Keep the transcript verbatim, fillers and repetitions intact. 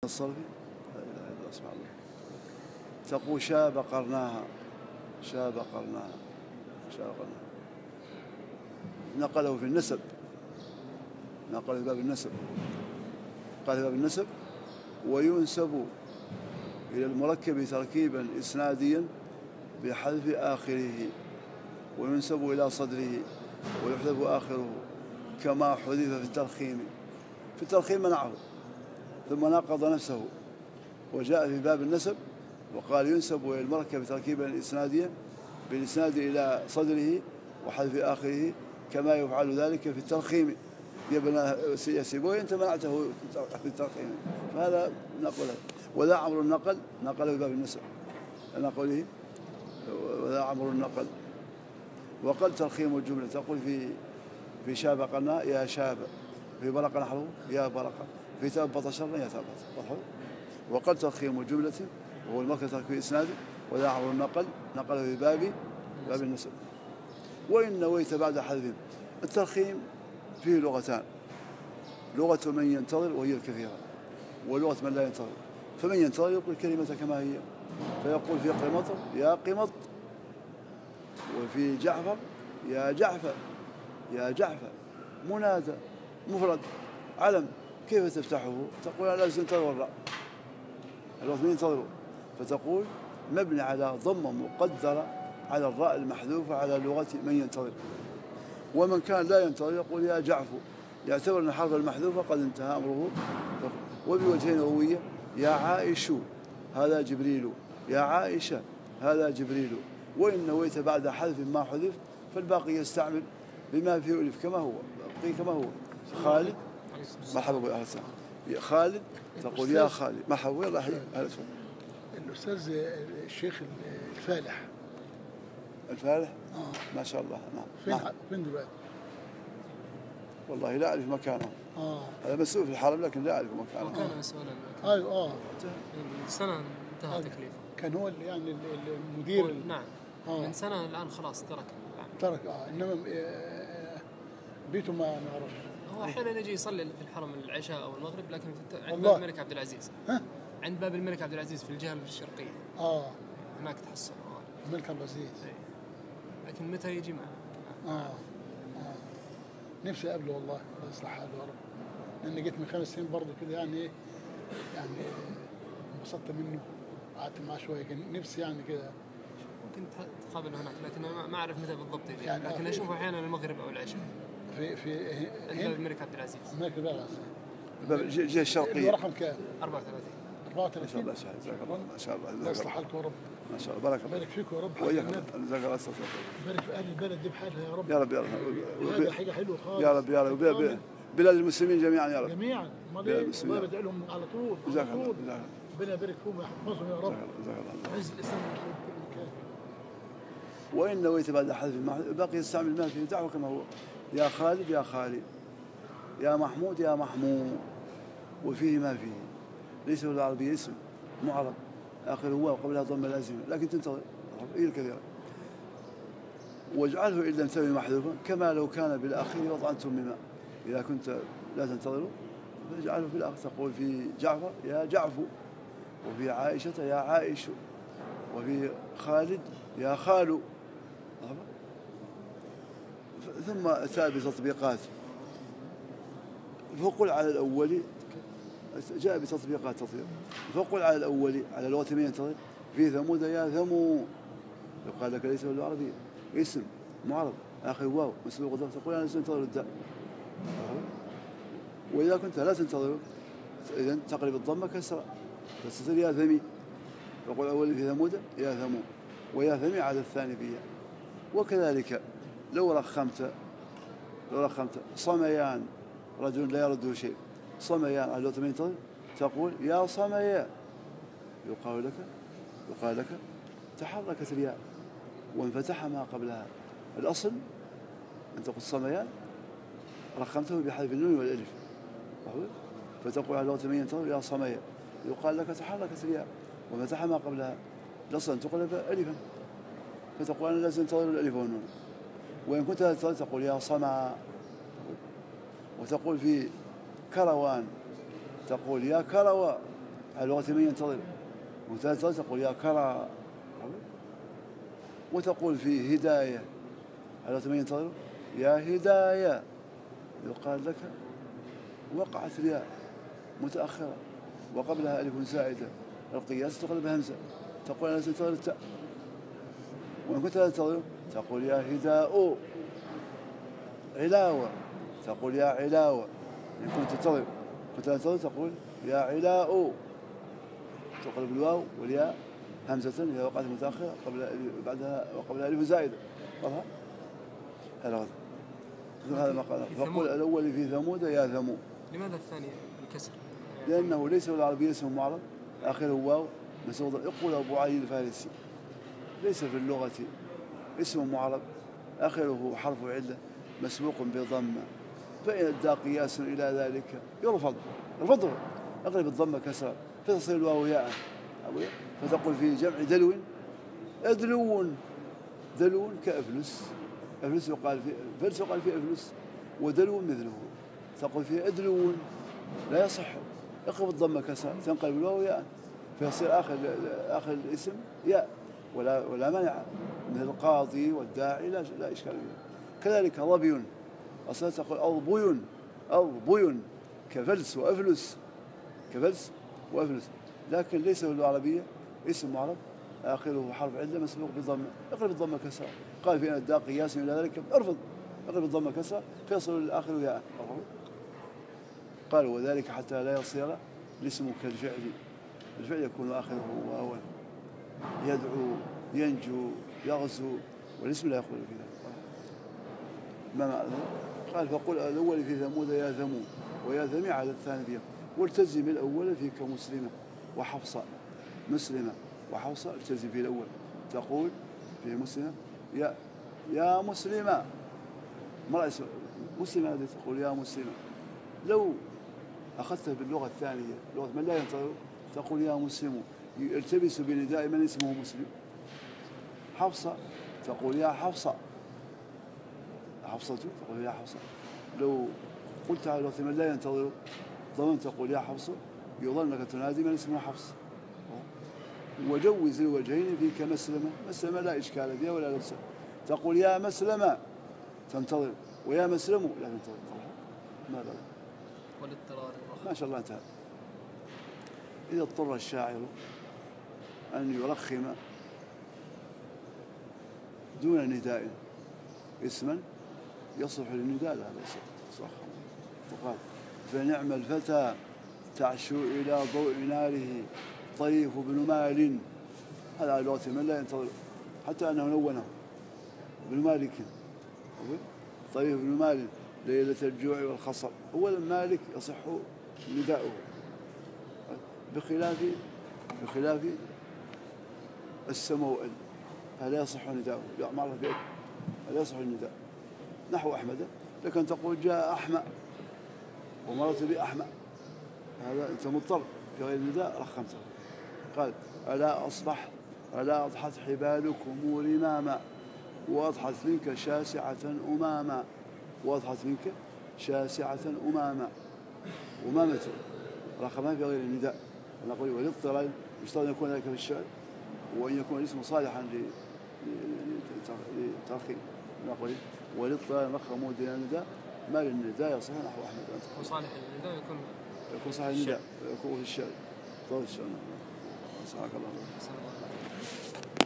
الصرفي لا إله إلا الله سبحان الله. تقول شاب قرناها، شاب قرناها، شاب قرناها. نقله في النسب، نقله في باب النسب، قال في باب النسب: وينسب إلى المركب تركيبا إسناديا بحذف آخره، وينسب إلى صدره ويحذف آخره كما حذف في الترخيم. في الترخيم منعه ثم ناقض نفسه وجاء في باب النسب وقال: ينسب إلى المركب تركيبا إسناديا بالإسناد إلى صدره وحذف آخره كما يفعل ذلك في الترخيم. يا سيبوي أنت منعته في الترخيم، فهذا نقله. وذا عمر النقل نقله في باب النسب، نقله وذا عمر النقل. وقال ترخيم الجملة تقول في في شاب قلنا يا شاب، في برق نحره يا برق، في ثبت شرا يا ثبت. وقال ترخيم الجملة وهو المركب تركيب إسناد وذا عمر النقل نقله في باب باب النسب. وإن نويت بعد حذف. الترخيم فيه لغتان: لغة من ينتظر وهي الكثيرة، ولغة من لا ينتظر. فمن ينتظر يقول كلمة كما هي، فيقول في قمط يا قمط، وفي جعفر يا جعفر، يا جعفر منادى مفرد علم كيف تفتحه؟ تقول أنا لازم تنتظر الراء، الوقت من ينتظره، فتقول مبني على ضمة مقدرة على الراء المحذوفة على لغة من ينتظر. ومن كان لا ينتظر يقول يا جعفر، يعتبر أن الحرف المحذوفة قد انتهى أمره. وبوجهين هوية: يا عائش هذا جبريل، يا عائشة هذا جبريل. وإن نويت بعد حذف ما حذف فالباقي يستعمل بما فيه ألف كما هو، باقي كما هو. خالد مرحبا بك، أهلا وسهلا. خالد تقول يا خالد مرحبا، يلا حي. الأستاذ الشيخ الفالح الفالح آه. ما شاء الله. نعم. فين نعم. فين دلوقتي؟ والله لا أعرف مكانه. اه هذا مسؤول في الحرم لكن لا أعرف مكانه. هو كان مسؤولا. ايوه اه من سنة انتهى آه. تكليفه. كان هو اللي يعني المدير ال... نعم. آه. من سنة الآن خلاص ترك. ترك اه انما آه بيته ما نعرفش. هو أحيانا يجي يصلي في الحرم العشاء أو المغرب، لكن في الت... عند والله. باب الملك عبد العزيز. ها؟ عند باب الملك عبد العزيز في الجهة الشرقية. اه هناك تحصل. الملك عبد العزيز. لكن متى يجي معه؟ آه. اه نفسي اقابله والله، الله يصلح حاله يا رب. لان جيت من خمس سنين برضه كده يعني ايه، يعني انبسطت منه، قعدت معاه شويه، كان نفسي يعني كده. ممكن تقابله هناك، لكن أنا ما أعرف متى بالضبط يجي. يعني لكن آه أشوفه أحيانا المغرب أو العشاء. في في عند باب الملك عبد العزيز. الملك عبد العزيز. الجهة الشرقية. رقم كام؟ أربعة وثلاثين. أربعة ما شاء وثلاثين. الله. جزاك الله ما شاء الله. الله يصلح حالكم يا رب. ما شاء الله. بارك الله. بارك فيكم يا رب. وياك. جزاك الله. بارك في اهل البلد دي بحالها يا رب. يا رب يا رب. هذا حاجه حلوه خالص. يا رب يا رب. بلاد المسلمين جميعا يا رب. جميعا. امال ايه؟ الله بدعي لهم على طول. جزاك الله. ربنا يبارك فيهم ويحفظهم يا رب. جزاك الله. عز الاسلام والمسلمين في كل مكان. وإن نويت بعد حذف باقي يستعمل ما فيه دعوة كما هو: يا خالد يا خالد، يا محمود يا محمود، وفيه ما فيه. ليس بالعربية اسم معرب آخره هو وقبلها ضمة لازمة لكن تنتظر هي الكثيرة. واجعله إن لم تنوي محذوفا كما لو كان بالأخير وضعا تمما. إذا كنت لا تنتظره فاجعله في الآخر. تقول في جعفر يا جعفو، وفي عائشة يا عائش، وفي خالد يا خالو. ثم أتى بتطبيقات، فقل على الأول، جاء بتطبيقات تطبيق. فقل على الأول على لغة من ينتظر: في ثمود يا ثمو. يقال لك ليس بالعربية اسم معرب آخر واو مسبوق ضمة، تقول أنا سأنتظر الداء. وإذا كنت لا تنتظر إذن تقلب الضمة كسرة فتصير يا ثمي. فقل أول في ثمود يا ثمو، ويا ثمي على الثاني فيها. وكذلك لو رخمت لو رخمت صميان رجل لا يرده شيء، صميان على لغة من ينتظر تقول يا صميان. يقال لك يقال لك تحركت الياء وانفتح ما قبلها. الأصل أن تقول صميان رخمته بحذف النون والألف، فتقول على لغة من ينتظر يا صميان. يقال لك تحركت الياء وانفتح ما قبلها. الأصل أن تقلب ألفا، فتقول أنا لازم تنتظر الألف والنون. وإن كنت لا تنتظر تقول يا صمع. وتقول في كروان تقول يا كروى، على لغة من ينتظر. وثالث تقول يا كرى، وتقول في هداية على لغة من ينتظر يا هداية، يقال لك وقعت الياء متأخرة وقبلها ألف زائدة، القياس تقلب همزة، تقول أنا تنتظر التاء. وإن كنت لا تنتظر تقول يا هداء علاوة، تقول يا علاوة. إن كنت تنتظر كنت لا تنتظر تقول يا علاء، تقلب الواو والياء همزة إذا وقعت متأخرة قبل بعدها وقبلها ألف زائدة. واضح؟ هذا هذا ما قال. فقل الأول في ثمود يا ثمود. لماذا الثاني بالكسر؟ لأنه ليس بالعربية اسم معرب آخره واو مسعود. يقول أبو علي الفارسي ليس في اللغة اسم معرب آخره حرف علة مسبوق بضمة، فإن ادى قياس إلى ذلك يرفض يرفضه، أقلب الضمة كسرا فتصير الواو ياء، فتقول في جمع دلو أدلو، دلو كأفلس، أفلس يقال في فلس يقال في أفلس، ودلو مثله، تقول فيه أدلو لا يصح، اقلب الضمة كسرا تنقلب الواو ياء فيصير آخر آخر الاسم ياء، ولا ولا مانع من القاضي والداعي، لا لا إشكال فيه. كذلك ظبي أصلا تقول أضبي أضبي كفلس وأفلس، كفلس وأفلس، لكن ليس في العربية اسم معرب آخره حرف علة مسبوق بالضمة، اقلب الضمة كسرا. قال في أن الداء قياس إلى ذلك ارفض، اقلب الضمة كسرا فيصل الآخر ياء. قال وذلك حتى لا يصير الاسم كالفعل، الفعل يكون آخره واوا، يدعو ينجو يغزو، والاسم لا يقول كذا. ما معنى؟ قال فقل الأول في ثمود يا ثمود ويا ثمي على الثانية، والتزم الأول في كمسلمة وحفصة، مسلمة وحفصة التزم في الأول، تقول في مسلمة يا يا مسلمة، مرأة مسلمة هذه تقول يا مسلمة. لو أخذتها باللغة الثانية لغة من لا ينطق تقول يا مسلم، يلتبس بنداء من اسمه مسلم. حفصة تقول يا حفصة، حفصة تقول يا حفصة. لو قلت على لغة من لا ينتظر ضمنت تقول يا حفصة، يظن أنك تنادي من اسمه حفص. وجوز الوجهين في كمسلمة، مسلمة لا إشكال فيها ولا لبس، تقول يا مسلمة تنتظر ويا مسلم لا تنتظر. ما بقى والاضطرار ما شاء الله انتهى. إذا اضطر الشاعر أن يرخم دون نداء اسما يصلح للنداء لا يصلح. وقال فنعم الفتى تعشو إلى ضوء ناره طيف بن مال، هذا على لغة من لا ينتظر، حتى أنه نونه بن مالك، طيف بن مال ليلة الجوع والخصر. أولا مالك يصح نداؤه بخلاف بخلاف السموئل، هذا يصح نداؤه، لا معرف بأك هذا يصح النداء نحو أحمد، لكن تقول جاء أحمد ومرت بأحمد، هذا أنت مضطر في غير النداء رخمته. قال ألا أصبح ألا أضحت حبالكم رماما وأضحت منك شاسعة أماما، وأضحت منك شاسعة أماما، أمامة رخمها في غير النداء. أنا أقول والاضطرار يشترط أن يكون ذلك في الشعر، وأن يكون الاسم صالحا للترخيم. أنا أقول والاضطرار رخموا دون النداء ما للنداء يصح نحو أحمد. وصالح النداء يكون يكون صالح النداء يكون في الشعر، طول الشعر. سبحانك اللهم وبحمدك.